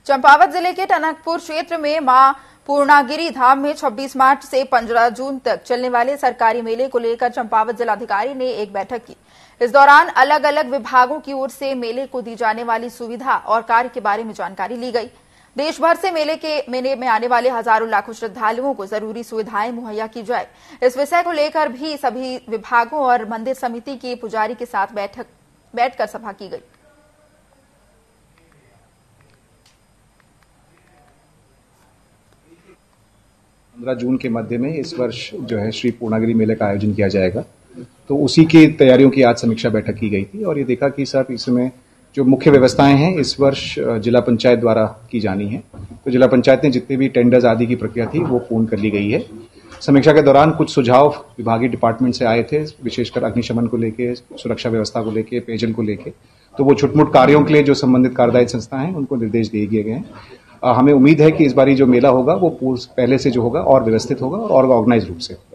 चंपावत जिले के टनकपुर क्षेत्र में मां पूर्णागिरी धाम में 26 मार्च से 15 जून तक चलने वाले सरकारी मेले को लेकर चंपावत जिलाधिकारी ने एक बैठक की। इस दौरान अलग अलग विभागों की ओर से मेले को दी जाने वाली सुविधा और कार्य के बारे में जानकारी ली गई। देश भर से मेले में आने वाले हजारों लाखों श्रद्धालुओं को जरूरी सुविधाएं मुहैया की जाए, इस विषय को लेकर भी सभी विभागों और मंदिर समिति के पुजारी के साथ बैठकर सभा की गई। 15 जून के मध्य में इस वर्ष जो है श्री पूर्णागिरी मेले का आयोजन किया जाएगा। तो उसी की तैयारियों की आज समीक्षा बैठक की गई थी और ये देखा कि साहब इसमें जो मुख्य व्यवस्थाएं हैं इस वर्ष जिला पंचायत द्वारा की जानी है। तो जिला पंचायत ने जितने भी टेंडर्स आदि की प्रक्रिया थी वो पूर्ण कर ली गई है। समीक्षा के दौरान कुछ सुझाव विभागीय डिपार्टमेंट से आए थे, विशेषकर अग्निशमन को लेके, सुरक्षा व्यवस्था को लेके, पेयजल को लेके। तो वो छुटमुट कार्यों के लिए जो संबंधित कार्यदायी संस्था हैं उनको निर्देश दिए गए हैं। हमें उम्मीद है कि इस बारी जो मेला होगा वो पहले से जो होगा और व्यवस्थित होगा और ऑर्गेनाइज रूप से।